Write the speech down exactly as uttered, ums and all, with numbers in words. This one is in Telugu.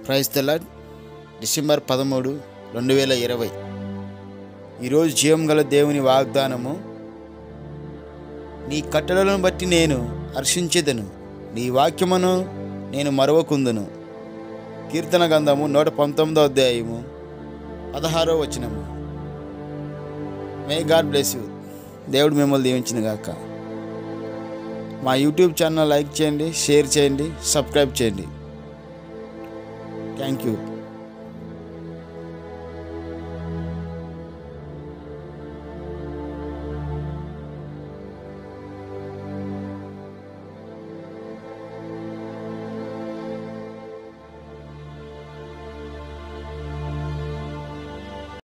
Praise the lord. డిసెంబర్ పదమూడు రెండు వేల ఇరవై ఈరోజు జీవం గల దేవుని వాగ్దానము. నీ కట్టడలను బట్టి నేను హర్షించెదను, నీ వాక్యమును నేను మరవకుందును. కీర్తన గ్రంథము నూట పంతొమ్మిదో అధ్యాయము పదహారో వచనము. May God bless you. దేవుడు మిమ్మల్ని దీవించిన గాక. మా యూట్యూబ్ ఛానల్ లైక్ చేయండి, షేర్ చేయండి, సబ్స్క్రైబ్ చేయండి. Thank you.